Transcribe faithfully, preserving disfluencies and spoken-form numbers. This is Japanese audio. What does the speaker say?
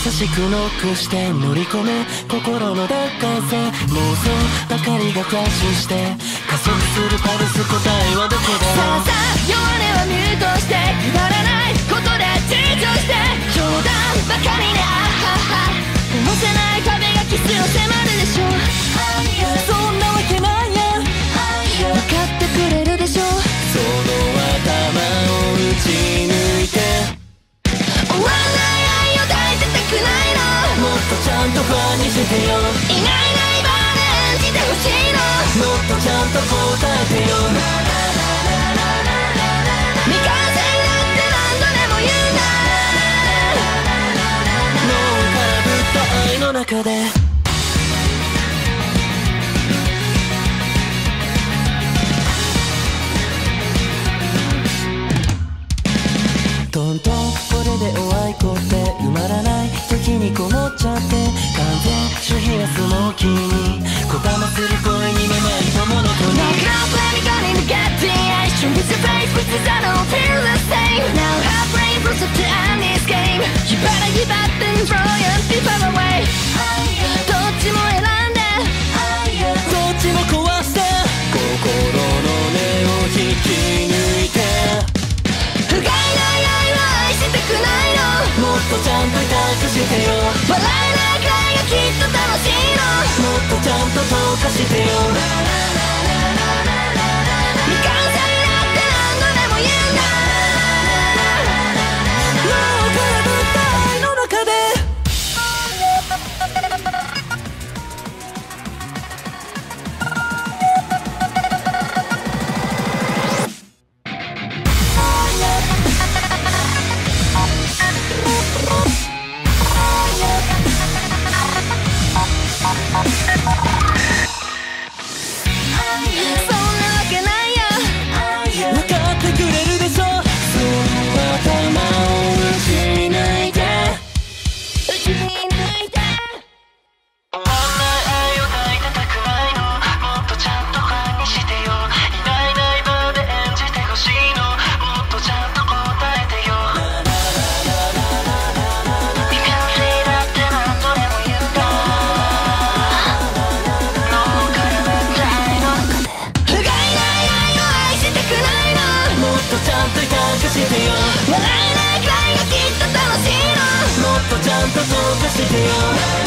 しくノックして乗り込め心の奪還性妄想ばかりがフラッシュして加速するパルス答えはどこださあさあ弱音はミュートしてくだらないことで躊躇して冗談ばかりねあはは下ろせない壁がキスを迫るでしょそんなわけないや分かってくれるでしょその頭を打ち抜いて終わらない愛を抱いてたくないのもっとちゃんとファンにしてよいないいないバーで演じてほしいのもっとちゃんと答えてよ未完成だって何度でも言うな脳を空振った愛の中でトントンこれでおあいこって埋まらない時にこもっちゃって完全主義はスモーキーにこだまする声にめまい友の子に No club let me go in the getting With your face with this I don't feel the same Now half brain frozen to end this game You better give up and throw your feet far away どっちも選んでどっちも壊して心の根を引き抜いて不甲斐ない愛は愛したくないのもっとちゃんと抱くしてよ笑えないくらいがきっと楽しいのもっとちゃんと投下してよ未完成だって何度でも言うな脳を空振った愛の中でそんなわけないや分かってくれるでしょその頭を打ち抜いて打ち抜いて終わんない愛を抱いてたくないのもっとちゃんとファンにしてよいないいないバーで演じてほしいのもっとちゃんと答えてよ未完成だって何度でも言うな脳から分際の不甲斐ない愛を愛したくないのもっとちゃんと抱くしてよ笑えないくらいがきっと楽しいのもっとちゃんと投下してよ